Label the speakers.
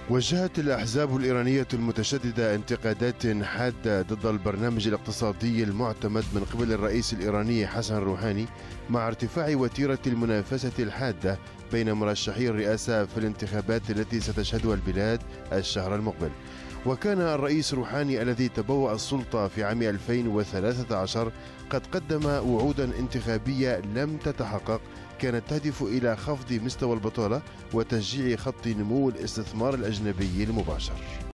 Speaker 1: وجهت الأحزاب الإيرانية المتشددة انتقادات حادة ضد البرنامج الاقتصادي المعتمد من قبل الرئيس الإيراني حسن روحاني، مع ارتفاع وتيرة المنافسة الحادة بين مرشحي الرئاسة في الانتخابات التي ستشهدها البلاد الشهر المقبل. وكان الرئيس روحاني الذي تبوأ السلطة في عام 2013 قد قدم وعودا انتخابية لم تتحقق، كانت تهدف إلى خفض مستوى البطالة وتشجيع خط نمو الاستثمار الأجنبي المباشر.